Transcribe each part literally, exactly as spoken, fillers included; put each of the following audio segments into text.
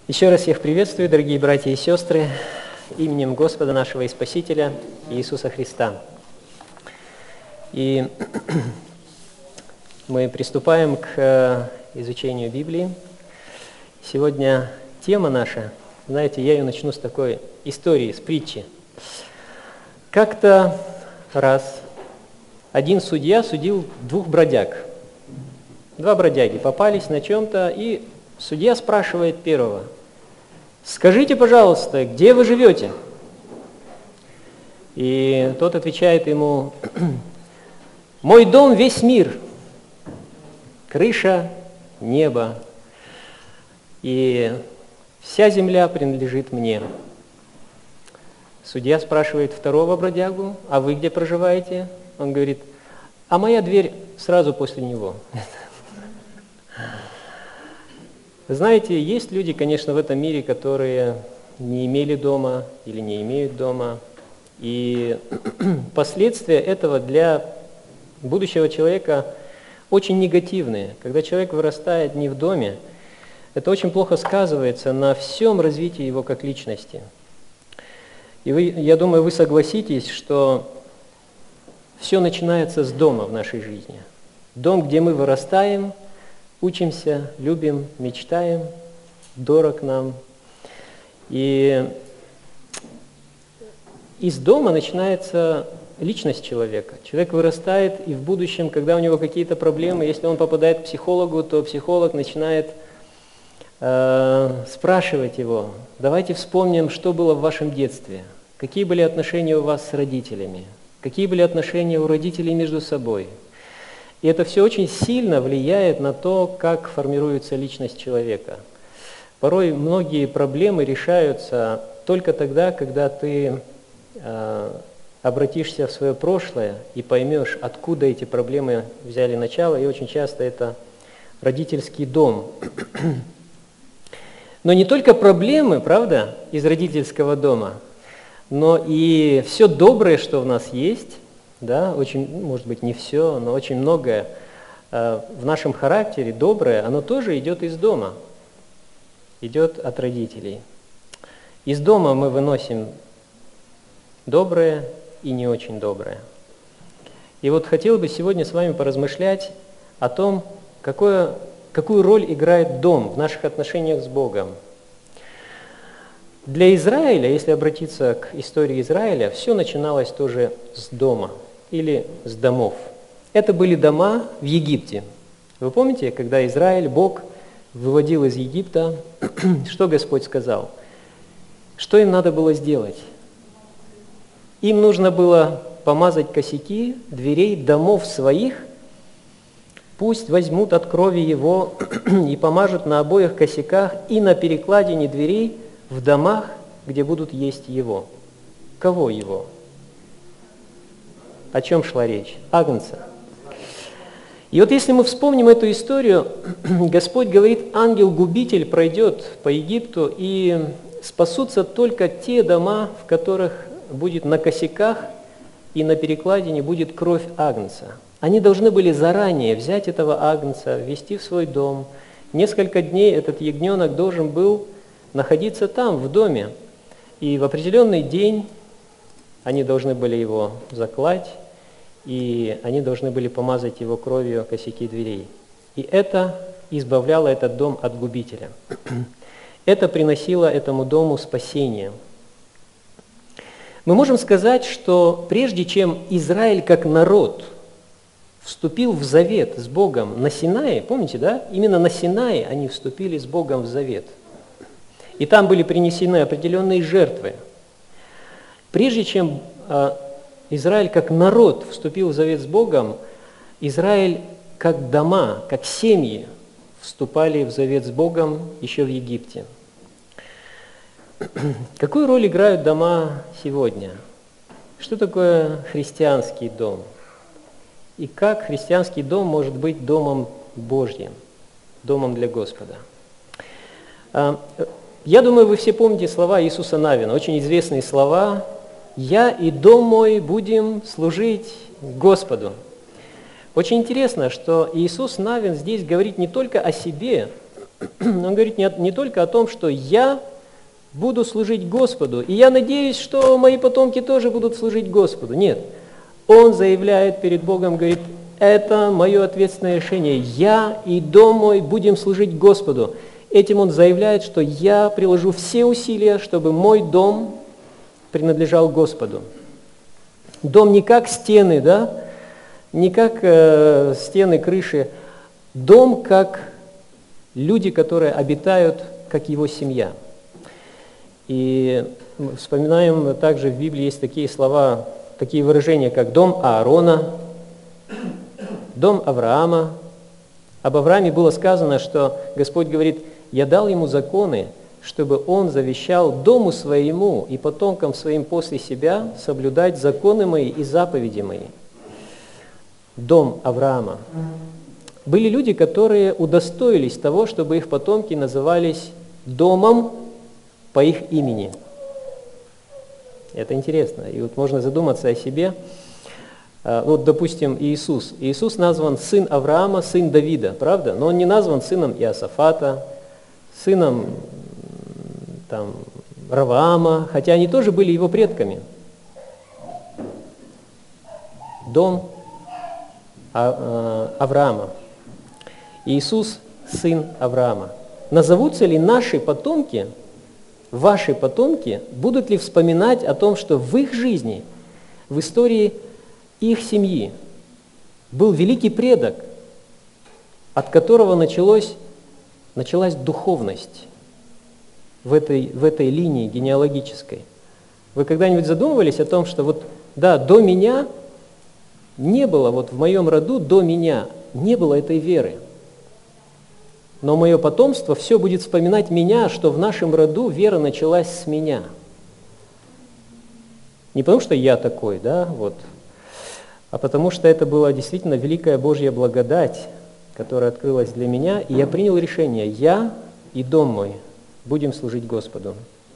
Еще раз всех приветствую, дорогие братья и сестры, именем Господа нашего и Спасителя Иисуса Христа. И мы приступаем к изучению Библии. Сегодня тема наша, знаете, я ее начну с такой истории, с притчи. Как-то раз один судья судил двух бродяг. Два бродяги попались на чем-то, и судья спрашивает первого: «Скажите, пожалуйста, где вы живете?» И тот отвечает ему: «Мой дом весь мир, крыша, небо, и вся земля принадлежит мне». Судья спрашивает второго бродягу: «А вы где проживаете?» Он говорит: «А моя дверь сразу после него». Вы знаете, есть люди, конечно, в этом мире, которые не имели дома или не имеют дома, и последствия этого для будущего человека очень негативные. Когда человек вырастает не в доме, это очень плохо сказывается на всем развитии его как личности. И вы, я думаю, вы согласитесь, что все начинается с дома в нашей жизни. Дом, где мы вырастаем, учимся, любим, мечтаем, дорог нам. И из дома начинается личность человека. Человек вырастает, и в будущем, когда у него какие-то проблемы, если он попадает к психологу, то психолог начинает э, спрашивать его: давайте вспомним, что было в вашем детстве, какие были отношения у вас с родителями, какие были отношения у родителей между собой. И это все очень сильно влияет на то, как формируется личность человека. Порой многие проблемы решаются только тогда, когда ты э, обратишься в свое прошлое и поймешь, откуда эти проблемы взяли начало, и очень часто это родительский дом. Но не только проблемы, правда, из родительского дома, но и все доброе, что в нас есть. Да, очень, может быть, не все, но очень многое э, в нашем характере доброе, оно тоже идет из дома, идет от родителей. Из дома мы выносим доброе и не очень доброе. И вот хотел бы сегодня с вами поразмышлять о том, какое, какую роль играет дом в наших отношениях с Богом. Для Израиля, если обратиться к истории Израиля, все начиналось тоже с дома или с домов. Это были дома в Египте. Вы помните, когда Израиль, Бог, выводил из Египта, что Господь сказал? Что им надо было сделать? Им нужно было помазать косяки дверей домов своих, пусть возьмут от крови его и помажут на обоих косяках и на перекладине дверей в домах, где будут есть его. Кого его? О чем шла речь? Агнца. И вот если мы вспомним эту историю, Господь говорит: ангел-губитель пройдет по Египту, и спасутся только те дома, в которых будет на косяках и на перекладине будет кровь агнца. Они должны были заранее взять этого агнца, ввести в свой дом. Несколько дней этот ягненок должен был находиться там, в доме. И в определенный день они должны были его заклать, и они должны были помазать его кровью косяки дверей. И это избавляло этот дом от губителя. Это приносило этому дому спасение. Мы можем сказать, что прежде чем Израиль как народ вступил в завет с Богом на Синае, помните, да? Именно на Синае они вступили с Богом в завет. И там были принесены определенные жертвы. Прежде чем э, Израиль как народ вступил в завет с Богом, Израиль как дома, как семьи вступали в завет с Богом еще в Египте. Какую роль играют дома сегодня? Что такое христианский дом? И как христианский дом может быть домом Божьим, домом для Господа? Я думаю, вы все помните слова Иисуса Навина, очень известные слова: «Я и дом мой будем служить Господу». Очень интересно, что Иисус Навин здесь говорит не только о себе, Он говорит не, не только о том, что я буду служить Господу, и я надеюсь, что мои потомки тоже будут служить Господу. Нет. Он заявляет перед Богом, говорит, это мое ответственное решение. Я и дом мой будем служить Господу. Этим он заявляет, что я приложу все усилия, чтобы мой дом принадлежал Господу. Дом не как стены, да, не как э, стены, крыши. Дом как люди, которые обитают, как его семья. И вспоминаем также в Библии есть такие слова, такие выражения, как дом Аарона, дом Авраама. Об Аврааме было сказано, что Господь говорит, я дал ему законы, чтобы он завещал дому своему и потомкам своим после себя соблюдать законы мои и заповеди мои. Дом Авраама. Были люди, которые удостоились того, чтобы их потомки назывались домом по их имени. Это интересно. И вот можно задуматься о себе. Вот, допустим, Иисус. Иисус назван сын Авраама, сын Давида, правда? Но он не назван сыном Иосафата, сыном там, Раваама, хотя они тоже были его предками. Дом Авраама. Иисус – сын Авраама. Назовутся ли наши потомки, ваши потомки, будут ли вспоминать о том, что в их жизни, в истории их семьи был великий предок, от которого началось, началась духовность в этой, в этой линии генеалогической. Вы когда-нибудь задумывались о том, что вот, да, до меня не было, вот в моем роду до меня не было этой веры, но мое потомство все будет вспоминать меня, что в нашем роду вера началась с меня. Не потому, что я такой, да, вот, а потому что это была действительно великая Божья благодать, которая открылась для меня, и я принял решение, я и дом мой будем служить Господу.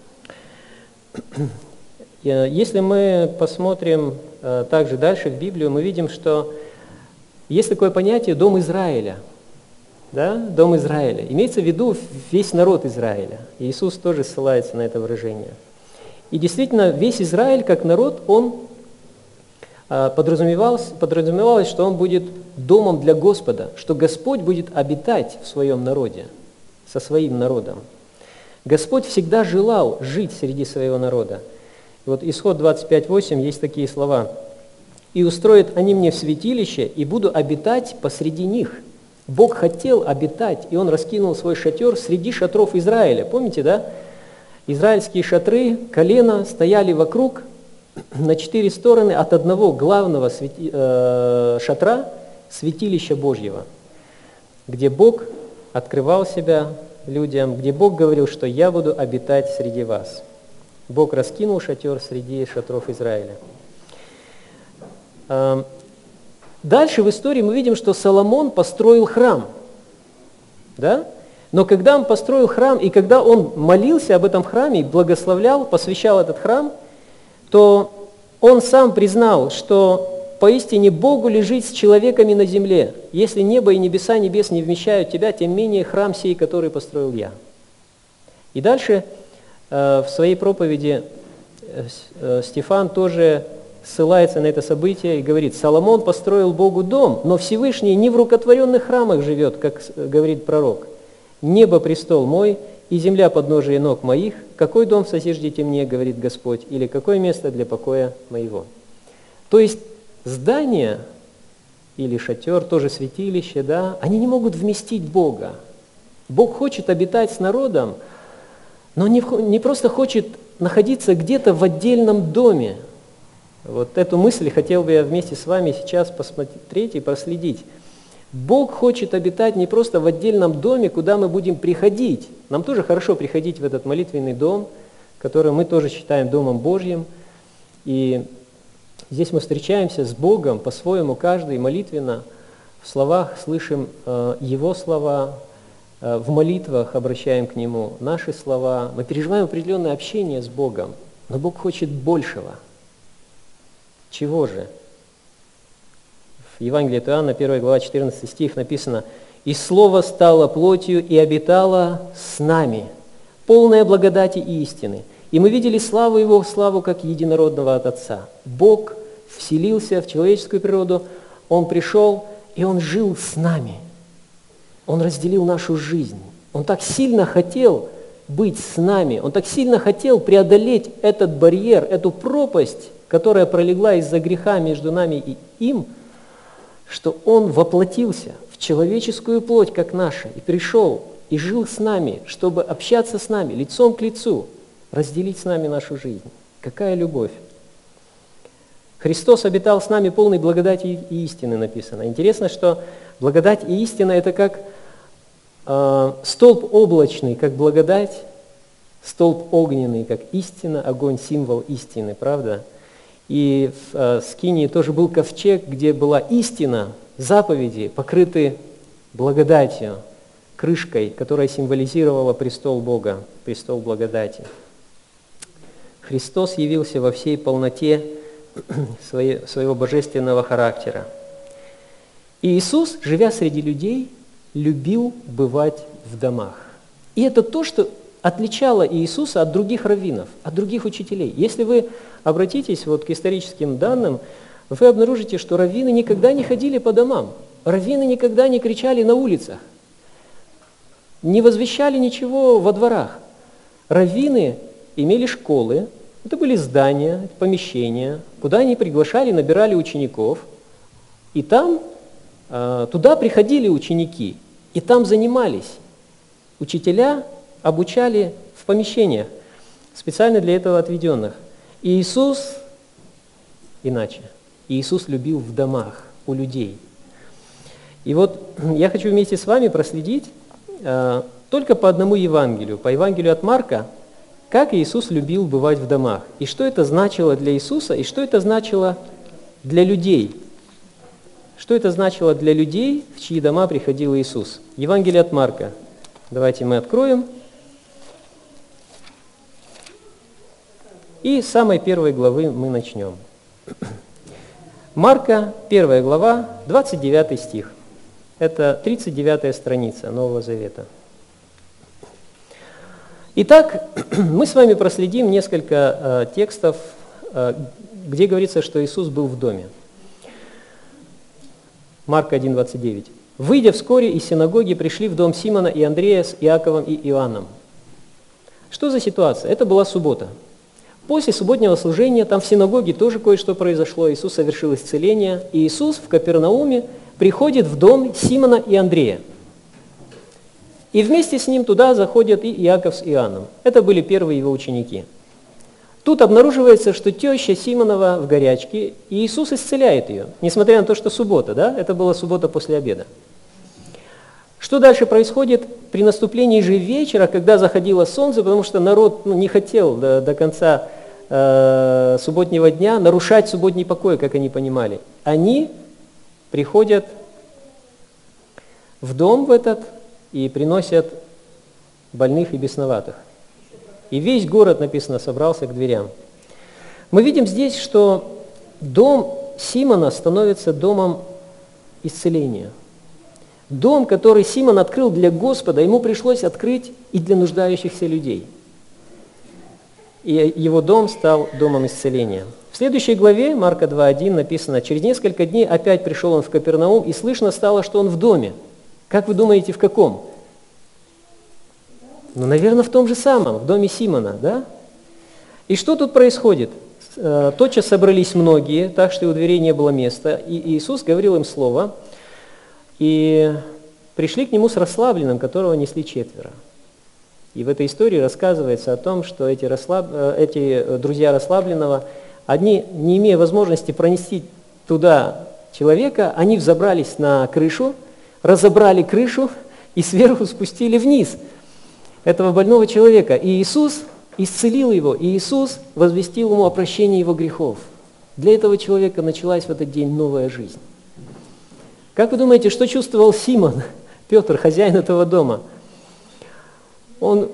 Если мы посмотрим также дальше в Библию, мы видим, что есть такое понятие «дом Израиля». Да? Дом Израиля. Имеется в виду весь народ Израиля. Иисус тоже ссылается на это выражение. И действительно, весь Израиль, как народ, он подразумевалось, подразумевалось, что он будет домом для Господа, что Господь будет обитать в своем народе, со своим народом. Господь всегда желал жить среди своего народа. И вот Исход двадцать пять восемь есть такие слова. «И устроят они мне в святилище, и буду обитать посреди них». Бог хотел обитать, и Он раскинул свой шатер среди шатров Израиля. Помните, да? Израильские шатры, колена стояли вокруг на четыре стороны от одного главного свети, э, шатра, святилища Божьего, где Бог открывал себя людям, где Бог говорил, что «я буду обитать среди вас». Бог раскинул шатер среди шатров Израиля. Дальше в истории мы видим, что Соломон построил храм. Да? Но когда он построил храм, и когда он молился об этом храме, благословлял, посвящал этот храм, то он сам признал, что поистине Богу лежит с человеками на земле. Если небо и небеса небес не вмещают тебя, тем менее храм сей, который построил я. И дальше в своей проповеди Стефан тоже ссылается на это событие и говорит, Соломон построил Богу дом, но Всевышний не в рукотворенных храмах живет, как говорит пророк. Небо престол мой, и земля подножие ног моих. Какой дом созиждите мне, говорит Господь, или какое место для покоя моего? То есть здание или шатер, тоже святилище, да, они не могут вместить Бога. Бог хочет обитать с народом, но не, не просто хочет находиться где-то в отдельном доме. Вот эту мысль хотел бы я вместе с вами сейчас посмотреть и проследить. Бог хочет обитать не просто в отдельном доме, куда мы будем приходить. Нам тоже хорошо приходить в этот молитвенный дом, который мы тоже считаем Домом Божьим. И здесь мы встречаемся с Богом по-своему, каждый молитвенно. В словах слышим э, Его слова, э, в молитвах обращаем к Нему наши слова. Мы переживаем определенное общение с Богом, но Бог хочет большего. Чего же? В Евангелии от Иоанна, первая глава, четырнадцатый стих написано: и Слово стало плотью и обитало с нами, полное благодати и истины. И мы видели славу Его, славу как единородного от Отца. Бог вселился в человеческую природу, Он пришел, и Он жил с нами. Он разделил нашу жизнь. Он так сильно хотел быть с нами, Он так сильно хотел преодолеть этот барьер, эту пропасть, которая пролегла из-за греха между нами и им, что Он воплотился в человеческую плоть, как наша, и пришел, и жил с нами, чтобы общаться с нами лицом к лицу, разделить с нами нашу жизнь. Какая любовь! Христос обитал с нами полной благодати и истины, написано. Интересно, что благодать и истина – это как э, столб облачный, как благодать, столб огненный, как истина, огонь – символ истины, правда? И в э, Скинии тоже был ковчег, где была истина, заповеди, покрыты благодатью, крышкой, которая символизировала престол Бога, престол благодати. Христос явился во всей полноте своего божественного характера. И Иисус, живя среди людей, любил бывать в домах. И это то, что отличало Иисуса от других раввинов, от других учителей. Если вы обратитесь вот к историческим данным, вы обнаружите, что раввины никогда не ходили по домам, раввины никогда не кричали на улицах, не возвещали ничего во дворах. Раввины имели школы, это были здания, помещения, куда они приглашали, набирали учеников, и там, туда приходили ученики, и там занимались. Учителя обучали в помещениях, специально для этого отведенных. И Иисус иначе. Иисус любил в домах, у людей. И вот я хочу вместе с вами проследить э, только по одному Евангелию, по Евангелию от Марка, как Иисус любил бывать в домах, и что это значило для Иисуса, и что это значило для людей. Что это значило для людей, в чьи дома приходил Иисус. Евангелие от Марка. Давайте мы откроем. И с самой первой главы мы начнем. Марка, первая глава, двадцать девятый стих. Это тридцать девятая страница Нового Завета. Итак, мы с вами проследим несколько э, текстов, э, где говорится, что Иисус был в доме. Марка один, двадцать девять. «Выйдя вскоре из синагоги, пришли в дом Симона и Андрея с Иаковом и Иоанном». Что за ситуация? Это была суббота. После субботнего служения там в синагоге тоже кое-что произошло. Иисус совершил исцеление, и Иисус в Капернауме приходит в дом Симона и Андрея. И вместе с ним туда заходят и Иаков с Иоанном. Это были первые его ученики. Тут обнаруживается, что теща Симонова в горячке, и Иисус исцеляет ее, несмотря на то, что суббота, да? Это была суббота после обеда. Что дальше происходит? При наступлении же вечера, когда заходило солнце, потому что народ ну, не хотел до, до конца э, субботнего дня нарушать субботний покой, как они понимали, они приходят в дом в этот и приносят больных и бесноватых. И весь город, написано, собрался к дверям. Мы видим здесь, что дом Симона становится домом исцеления. Дом, который Симон открыл для Господа, ему пришлось открыть и для нуждающихся людей. И его дом стал домом исцеления. В следующей главе, Марка два один, написано: «Через несколько дней опять пришел он в Капернаум, и слышно стало, что он в доме». Как вы думаете, в каком? Ну, наверное, в том же самом, в доме Симона, да? И что тут происходит? Тотчас собрались многие, так что и у дверей не было места, и Иисус говорил им слово, и пришли к нему с расслабленным, которого несли четверо. И в этой истории рассказывается о том, что эти, расслаб... эти друзья расслабленного, они, не имея возможности пронести туда человека, они взобрались на крышу, разобрали крышу и сверху спустили вниз этого больного человека. И Иисус исцелил его, и Иисус возвестил ему о прощении его грехов. Для этого человека началась в этот день новая жизнь. Как вы думаете, что чувствовал Симон, Петр, хозяин этого дома? Он,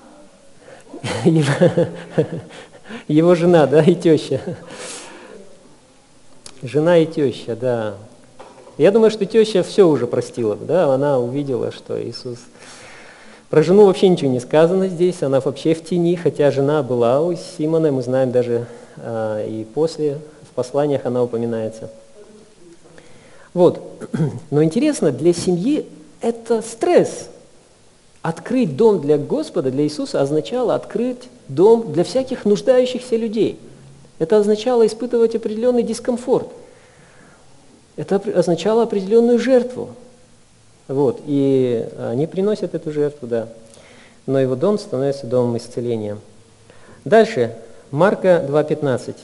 его, его жена, да, и теща. Жена и теща, да. Я думаю, что теща все уже простила, да, она увидела, что Иисус... Про жену вообще ничего не сказано здесь, она вообще в тени, хотя жена была у Симона, мы знаем даже а, и после, в посланиях она упоминается. Вот, но интересно, для семьи это стресс. Открыть дом для Господа, для Иисуса, означало открыть дом для всяких нуждающихся людей. Это означало испытывать определенный дискомфорт. Это означало определенную жертву. Вот, и они приносят эту жертву, да. Но его дом становится домом исцеления. Дальше, Марка два пятнадцать.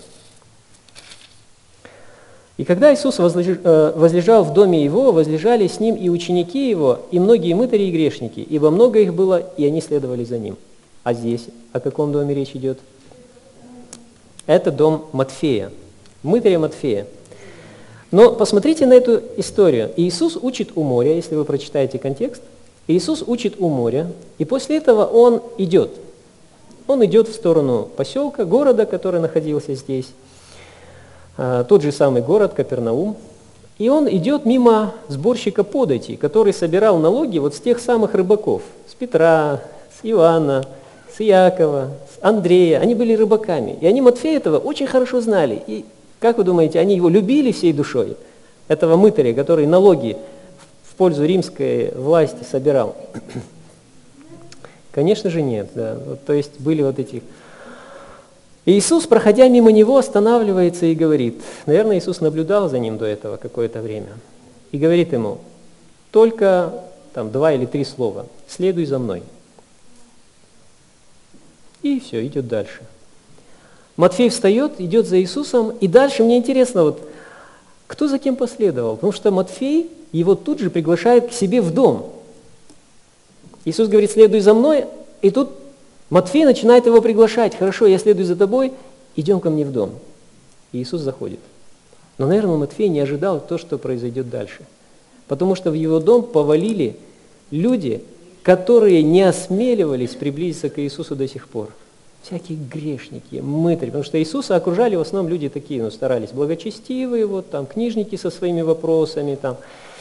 «И когда Иисус возлежал в доме его, возлежали с ним и ученики его, и многие мытари и грешники, ибо много их было, и они следовали за ним». А здесь о каком доме речь идет? Это дом Матфея, мытаря Матфея. Но посмотрите на эту историю. Иисус учит у моря, если вы прочитаете контекст. Иисус учит у моря, и после этого Он идет. Он идет в сторону поселка, города, который находился здесь. Тот же самый город, Капернаум. И Он идет мимо сборщика податей, который собирал налоги вот с тех самых рыбаков. С Петра, с Иоанна, с Иакова, с Андрея. Они были рыбаками. И они Матфея этого очень хорошо знали. И как вы думаете, они его любили всей душой, этого мытаря, который налоги в пользу римской власти собирал? Конечно же нет. Да. Вот, то есть были вот эти... И Иисус, проходя мимо него, останавливается и говорит, наверное, Иисус наблюдал за ним до этого какое-то время, и говорит ему, только там два или три слова, следуй за мной. И все, идет дальше. Матфей встает, идет за Иисусом, и дальше мне интересно, вот, кто за кем последовал, потому что Матфей его тут же приглашает к себе в дом. Иисус говорит, следуй за мной, и тут Матфей начинает его приглашать, хорошо, я следую за тобой, идем ко мне в дом. И Иисус заходит. Но, наверное, Матфей не ожидал то, что произойдет дальше, потому что в его дом повалили люди, которые не осмеливались приблизиться к Иисусу до сих пор. Всякие грешники, мытари, потому что Иисуса окружали в основном люди такие, ну, старались, благочестивые, вот там, книжники со своими вопросами, там.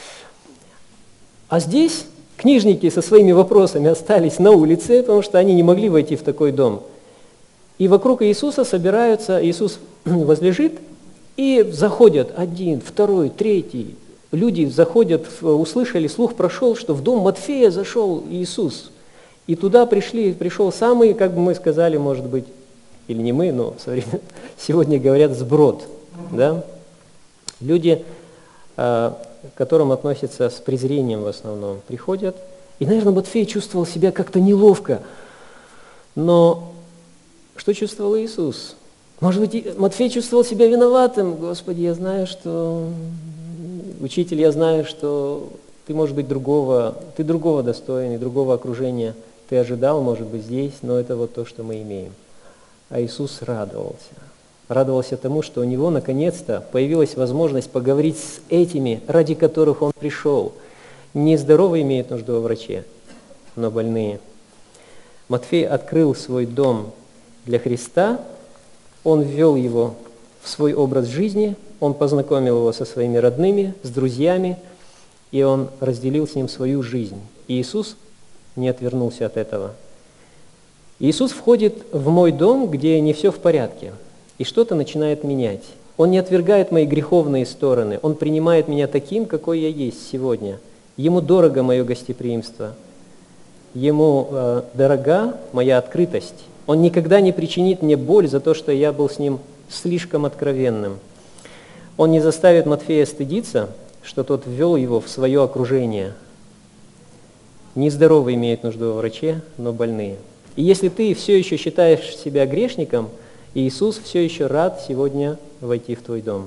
А здесь книжники со своими вопросами остались на улице, потому что они не могли войти в такой дом. И вокруг Иисуса собираются, Иисус возлежит, и заходят один, второй, третий. Люди заходят, услышали, слух прошел, что в дом Матфея зашел Иисус. И туда пришли, пришел самый, как бы мы сказали, может быть, или не мы, но сегодня говорят сброд. Да? Люди, к которым относятся с презрением в основном, приходят. И, наверное, Матфей чувствовал себя как-то неловко. Но что чувствовал Иисус? Может быть, Матфей чувствовал себя виноватым. Господи, я знаю, что... Учитель, я знаю, что ты, может быть, другого, ты другого достоин и другого окружения ты ожидал, может быть, здесь, но это вот то, что мы имеем. А Иисус радовался. Радовался тому, что у него наконец-то появилась возможность поговорить с этими, ради которых он пришел. Не здоровые имеют нужду во враче, но больные. Матфей открыл свой дом для Христа, он ввел его в свой образ жизни, он познакомил его со своими родными, с друзьями, и он разделил с ним свою жизнь. И Иисус не отвернулся от этого. Иисус входит в мой дом, где не все в порядке, и что-то начинает менять. Он не отвергает мои греховные стороны, Он принимает меня таким, какой я есть сегодня. Ему дорого мое гостеприимство, Ему э, дорога моя открытость. Он никогда не причинит мне боль за то, что я был с Ним слишком откровенным. Он не заставит Матфея стыдиться, что тот ввел его в свое окружение. Нездоровые имеют нужду во враче, но больные. И если ты все еще считаешь себя грешником, Иисус все еще рад сегодня войти в твой дом.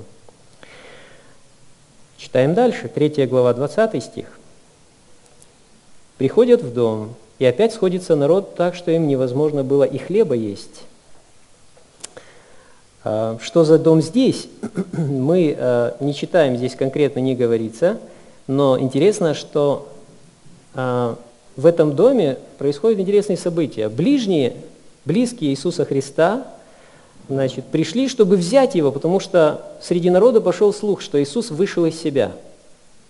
Читаем дальше, третья глава, двадцатый стих. «Приходят в дом, и опять сходится народ так, что им невозможно было и хлеба есть». Что за дом здесь? Мы не читаем, здесь конкретно не говорится, но интересно, что в этом доме происходят интересные события. Ближние, близкие Иисуса Христа, значит, пришли, чтобы взять его, потому что среди народа пошел слух, что Иисус вышел из себя.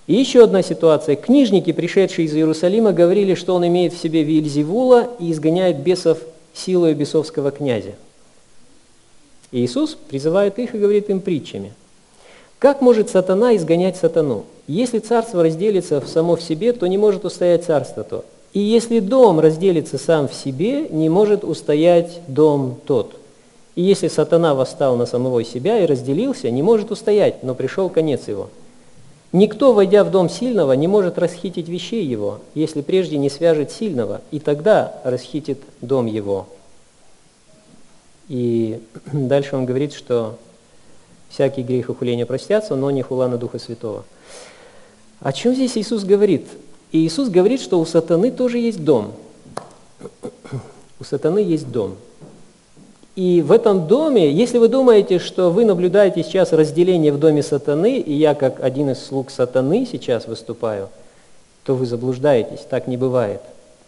И еще одна ситуация. Книжники, пришедшие из Иерусалима, говорили, что он имеет в себе Виельзевула и изгоняет бесов силой бесовского князя. И Иисус призывает их и говорит им притчами. Как может сатана изгонять сатану? Если царство разделится в само в себе, то не может устоять царство то. И если дом разделится сам в себе, не может устоять дом тот. И если сатана восстал на самого себя и разделился, не может устоять, но пришел конец его. Никто, войдя в дом сильного, не может расхитить вещей его, если прежде не свяжет сильного, и тогда расхитит дом его. И дальше он говорит, что всякий грех и хуление простятся, но не хула на Духа Святого. О чем здесь Иисус говорит? И Иисус говорит, что у сатаны тоже есть дом. У сатаны есть дом. И в этом доме, если вы думаете, что вы наблюдаете сейчас разделение в доме сатаны, и я как один из слуг сатаны сейчас выступаю, то вы заблуждаетесь, так не бывает.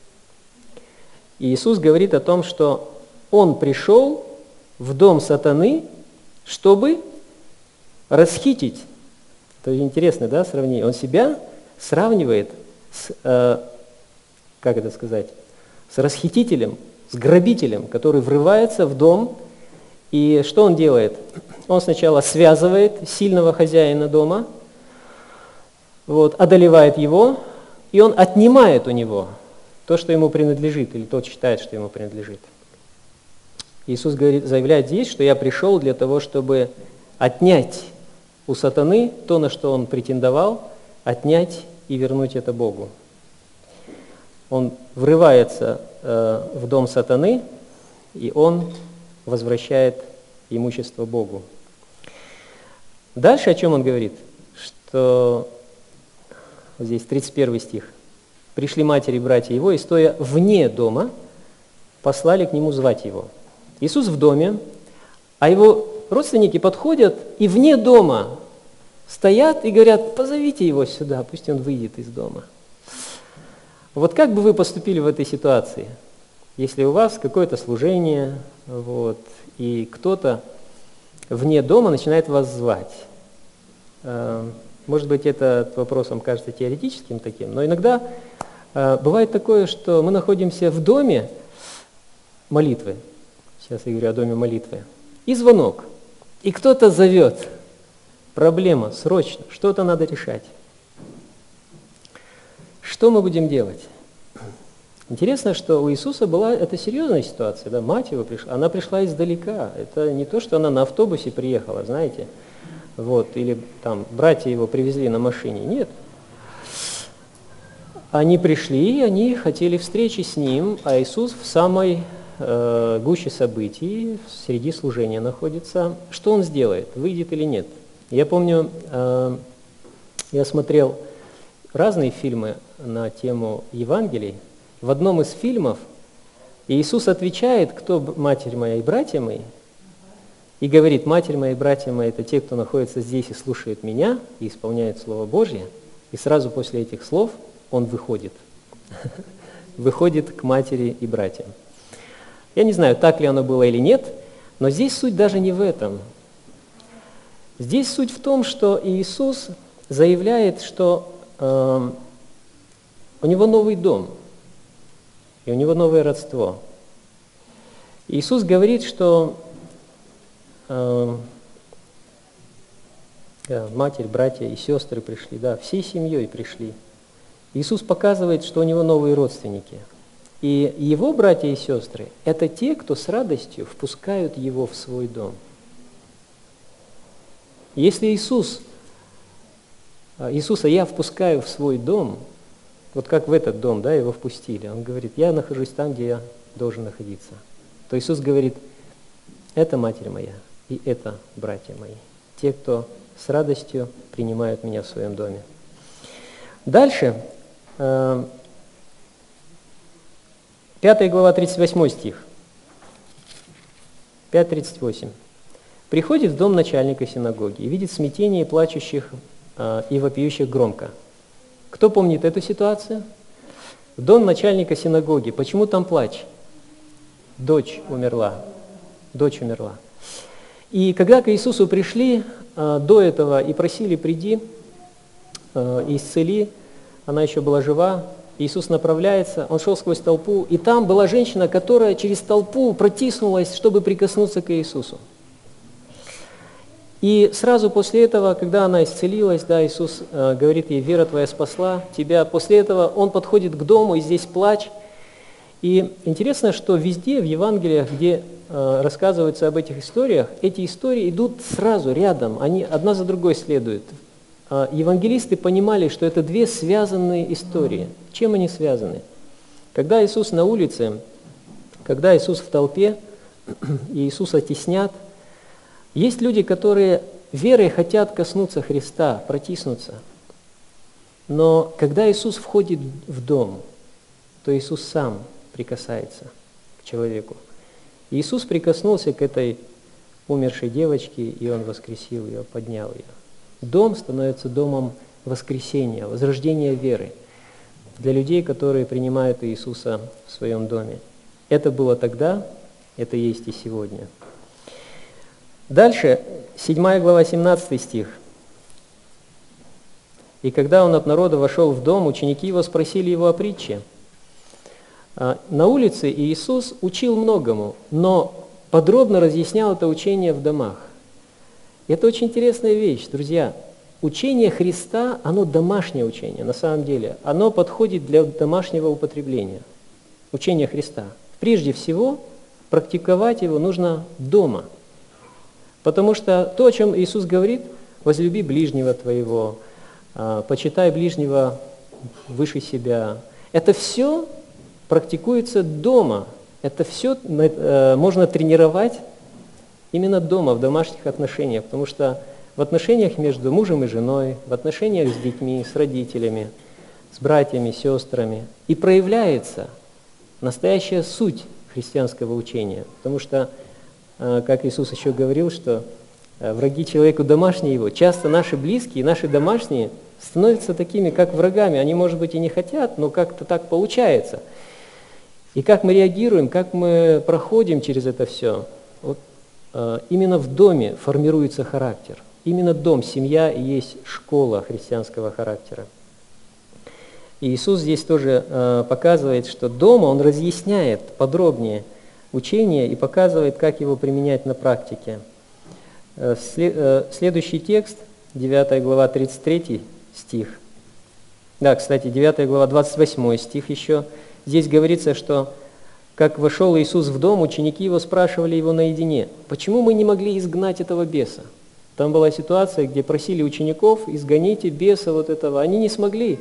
И Иисус говорит о том, что Он пришел в дом сатаны, чтобы расхитить. Это интересно, да, сравнение. Он себя сравнивает с, э, как это сказать, с расхитителем, с грабителем, который врывается в дом, и что он делает? Он сначала связывает сильного хозяина дома, вот, одолевает его, и он отнимает у него то, что ему принадлежит, или тот считает, что ему принадлежит. Иисус говорит, заявляет здесь, что я пришел для того, чтобы отнять у сатаны то, на что он претендовал, отнять и вернуть это Богу. Он врывается э, в дом сатаны, и он возвращает имущество Богу. Дальше о чем он говорит? Что здесь тридцать первый стих. «Пришли матери и братья его, и, стоя вне дома, послали к нему звать его». Иисус в доме, а его родственники подходят и вне дома стоят и говорят, позовите его сюда, пусть он выйдет из дома. Вот как бы вы поступили в этой ситуации, если у вас какое-то служение, вот, и кто-то вне дома начинает вас звать? Может быть, этот вопрос вам кажется теоретическим таким, но иногда бывает такое, что мы находимся в доме молитвы, сейчас я говорю о доме молитвы, и звонок, и кто-то зовет, проблема, срочно, что-то надо решать. Что мы будем делать? Интересно, что у Иисуса была эта серьезная ситуация, да, мать его пришла, она пришла издалека, это не то, что она на автобусе приехала, знаете, вот, или там братья его привезли на машине, нет. Они пришли, они хотели встречи с ним, а Иисус в самой э, гуще событий, среди служения находится. Что он сделает, выйдет или нет? Я помню, э, я смотрел разные фильмы на тему Евангелий. В одном из фильмов Иисус отвечает, кто матерь моя и братья мои, и говорит, матерь моя и братья мои, это те, кто находится здесь и слушает меня, и исполняет Слово Божье. И сразу после этих слов он выходит. Выходит к матери и братьям. Я не знаю, так ли оно было или нет, но здесь суть даже не в этом. Здесь суть в том, что Иисус заявляет, что э, у него новый дом, и у него новое родство. Иисус говорит, что э, да, матерь, братья и сестры пришли, да, всей семьей пришли. Иисус показывает, что у него новые родственники. И его братья и сестры – это те, кто с радостью впускают его в свой дом. Если Иисус, Иисуса я впускаю в свой дом, вот как в этот дом, да, его впустили, он говорит, я нахожусь там, где я должен находиться. То Иисус говорит, это матерь моя и это братья мои, те, кто с радостью принимают меня в своем доме. Дальше, пятая глава, тридцать восьмой стих, пять тридцать восемь. «Приходит в дом начальника синагоги и видит смятение плачущих э, и вопиющих громко». Кто помнит эту ситуацию? В дом начальника синагоги. Почему там плач? Дочь умерла. Дочь умерла. И когда к Иисусу пришли э, до этого и просили, приди, э, исцели, она еще была жива, Иисус направляется, он шел сквозь толпу, и там была женщина, которая через толпу протиснулась, чтобы прикоснуться к Иисусу. И сразу после этого, когда она исцелилась, да, Иисус э, говорит ей: «Вера твоя спасла тебя». После этого он подходит к дому, и здесь плач. И интересно, что везде в Евангелиях, где э, рассказывается об этих историях, эти истории идут сразу, рядом, они одна за другой следуют. Э, евангелисты понимали, что это две связанные истории. Чем они связаны? Когда Иисус на улице, когда Иисус в толпе, и Иисуса теснят, есть люди, которые верой хотят коснуться Христа, протиснуться. Но когда Иисус входит в дом, то Иисус сам прикасается к человеку. Иисус прикоснулся к этой умершей девочке, и Он воскресил ее, поднял ее. Дом становится домом воскресения, возрождения веры для людей, которые принимают Иисуса в своем доме. Это было тогда, это есть и сегодня. Дальше, седьмая глава, семнадцатый стих. «И когда он от народа вошел в дом, ученики его спросили его о притче». На улице Иисус учил многому, но подробно разъяснял это учение в домах. И это очень интересная вещь, друзья. Учение Христа, оно домашнее учение, на самом деле. Оно подходит для домашнего употребления. Учение Христа. Прежде всего, практиковать его нужно дома. Потому что то, о чем Иисус говорит: возлюби ближнего твоего, почитай ближнего выше себя, это все практикуется дома. Это все можно тренировать именно дома, в домашних отношениях, потому что в отношениях между мужем и женой, в отношениях с детьми, с родителями, с братьями, сестрами и проявляется настоящая суть христианского учения. Потому что, как Иисус еще говорил, что враги человеку домашние его, часто наши близкие, наши домашние становятся такими, как врагами. Они, может быть, и не хотят, но как-то так получается. И как мы реагируем, как мы проходим через это все, вот, именно в доме формируется характер. Именно дом, семья и есть школа христианского характера. И Иисус здесь тоже э, показывает, что дома Он разъясняет подробнее учение и показывает, как его применять на практике. Э, след, э, следующий текст, девятая глава, тридцать третий стих. Да, кстати, девятая глава, двадцать восьмой стих еще. Здесь говорится, что как вошел Иисус в дом, ученики Его спрашивали Его наедине: «Почему мы не могли изгнать этого беса?» Там была ситуация, где просили учеников: «Изгоните беса вот этого». Они не смогли.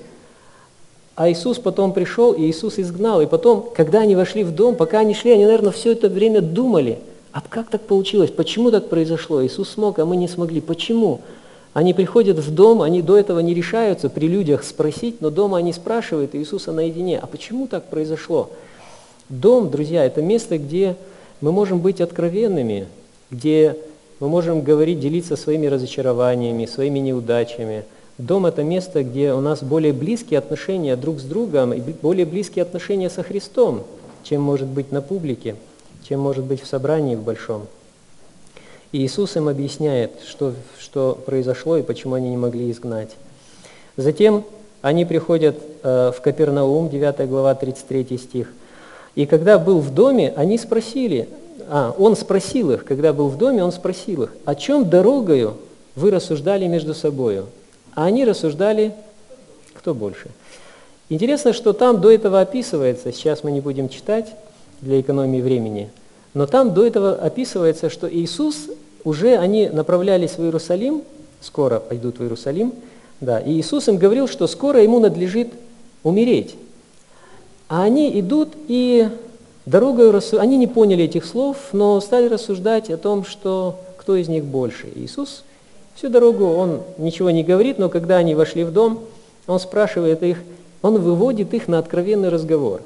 А Иисус потом пришел, и Иисус изгнал. И потом, когда они вошли в дом, пока они шли, они, наверное, все это время думали: а как так получилось? Почему так произошло? Иисус смог, а мы не смогли. Почему? Они приходят в дом, они до этого не решаются при людях спросить, но дома они спрашивают Иисуса наедине: а почему так произошло? Дом, друзья, это место, где мы можем быть откровенными, где мы можем говорить, делиться своими разочарованиями, своими неудачами. Дом – это место, где у нас более близкие отношения друг с другом и более близкие отношения со Христом, чем может быть на публике, чем может быть в собрании в большом. И Иисус им объясняет, что, что произошло и почему они не могли изгнать. Затем они приходят э, в Капернаум, девятая глава, тридцать третий стих. «И когда был в доме, они спросили...» А, он спросил их, когда был в доме, он спросил их: «О чем дорогою вы рассуждали между собою?» А они рассуждали, кто больше. Интересно, что там до этого описывается, сейчас мы не будем читать для экономии времени, но там до этого описывается, что Иисус, уже они направлялись в Иерусалим, скоро пойдут в Иерусалим, да, и Иисус им говорил, что скоро ему надлежит умереть. А они идут и дорогою рассуждают, они не поняли этих слов, но стали рассуждать о том, что кто из них больше. Иисус всю дорогу, Он ничего не говорит, но когда они вошли в дом, Он спрашивает их, Он выводит их на откровенный разговор.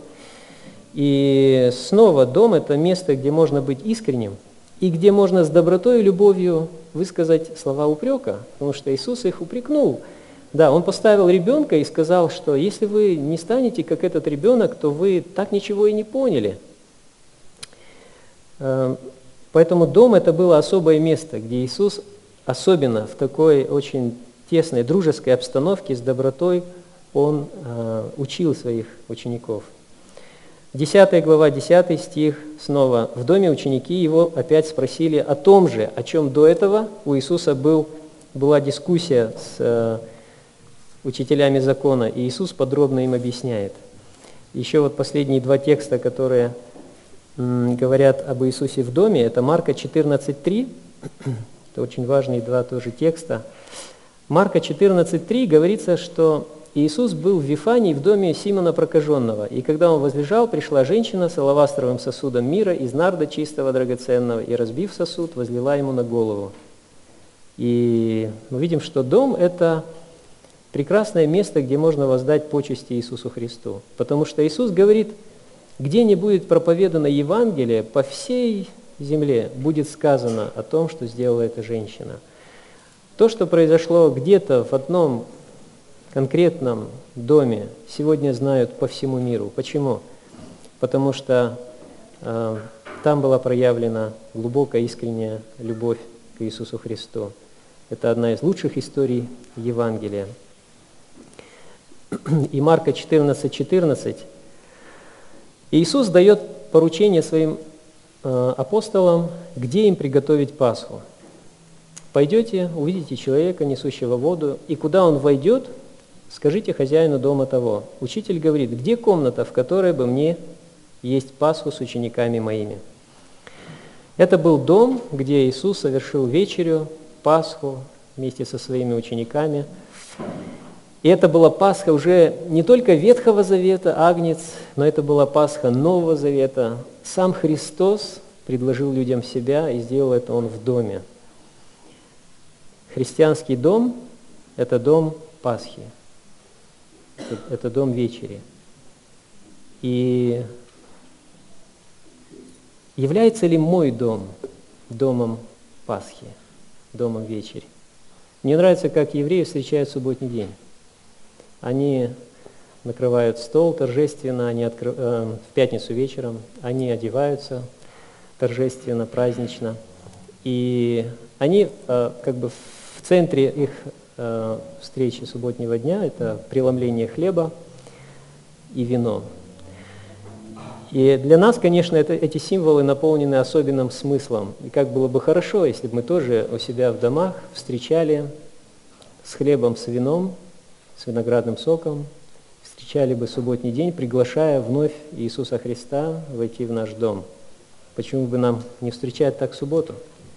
И снова дом – это место, где можно быть искренним, и где можно с добротой и любовью высказать слова упрека, потому что Иисус их упрекнул. Да, Он поставил ребенка и сказал, что если вы не станете, как этот ребенок, то вы так ничего и не поняли. Поэтому дом – это было особое место, где Иисус, особенно в такой очень тесной дружеской обстановке, с добротой он э, учил своих учеников. десятая глава, десятый стих, снова. В доме ученики его опять спросили о том же, о чем до этого у Иисуса был, была дискуссия с э, учителями закона, и Иисус подробно им объясняет. Еще вот последние два текста, которые м, говорят об Иисусе в доме, это Марка четырнадцать три, это очень важные два тоже текста. Марка четырнадцать три говорится, что Иисус был в Вифании в доме Симона Прокаженного, и когда он возлежал, пришла женщина с алавастровым сосудом мира из нарда чистого драгоценного, и, разбив сосуд, возлила ему на голову. И мы видим, что дом – это прекрасное место, где можно воздать почести Иисусу Христу, потому что Иисус говорит, где не будет проповедано Евангелие, по всей земле будет сказано о том, что сделала эта женщина. То, что произошло где-то в одном конкретном доме, сегодня знают по всему миру. Почему? Потому что э, там была проявлена глубокая искренняя любовь к Иисусу Христу. Это одна из лучших историй Евангелия. И Марка четырнадцать четырнадцать. Иисус дает поручение своим э, апостолам, где им приготовить Пасху. Пойдете, увидите человека, несущего воду, и куда он войдет, скажите хозяину дома того. Учитель говорит, где комната, в которой бы мне есть Пасху с учениками моими? Это был дом, где Иисус совершил вечерю, Пасху вместе со своими учениками. И это была Пасха уже не только Ветхого Завета, Агнец, но это была Пасха Нового Завета. Сам Христос предложил людям себя, и сделал это Он в доме. Христианский дом – это дом Пасхи. Это дом вечери. И является ли мой дом домом Пасхи, домом вечери? Мне нравится, как евреи встречают субботний день. Они накрывают стол торжественно, они откры... э, в пятницу вечером, они одеваются торжественно, празднично. И они э, как бы в центре их встречи субботнего дня – это преломление хлеба и вино. И для нас, конечно, это, эти символы наполнены особенным смыслом. И как было бы хорошо, если бы мы тоже у себя в домах встречали с хлебом, с вином, с виноградным соком, встречали бы субботний день, приглашая вновь Иисуса Христа войти в наш дом. Почему бы нам не встречать так субботу?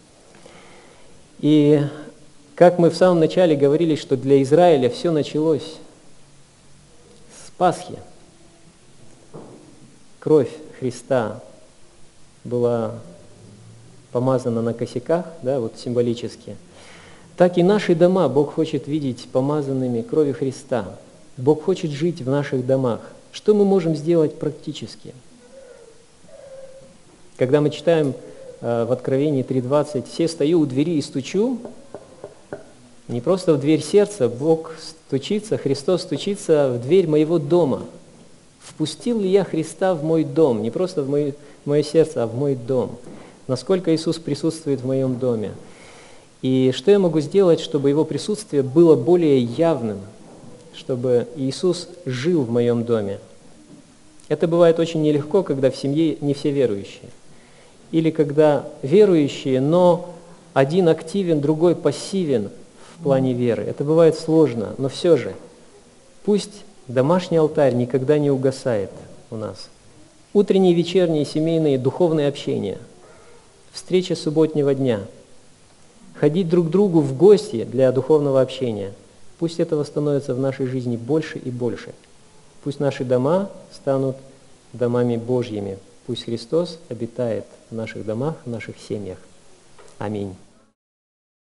И как мы в самом начале говорили, что для Израиля все началось с Пасхи. Кровь Христа была помазана на косяках, да, вот символически. Так и наши дома Бог хочет видеть помазанными кровью Христа. Бог хочет жить в наших домах. Что мы можем сделать практически? Когда мы читаем э, в Откровении три двадцать, «Все стою у двери и стучу», не просто в дверь сердца, Бог стучится, Христос стучится в дверь моего дома. Впустил ли я Христа в мой дом? Не просто в мое, в мое сердце, а в мой дом. Насколько Иисус присутствует в моем доме? И что я могу сделать, чтобы Его присутствие было более явным, чтобы Иисус жил в моем доме? Это бывает очень нелегко, когда в семье не все верующие. Или когда верующие, но один активен, другой пассивен в плане веры. Это бывает сложно, но все же пусть домашний алтарь никогда не угасает у нас. Утренние, вечерние, семейные, духовные общения, встреча субботнего дня, ходить друг к другу в гости для духовного общения. Пусть этого становится в нашей жизни больше и больше. Пусть наши дома станут домами Божьими. Пусть Христос обитает в наших домах, в наших семьях. Аминь.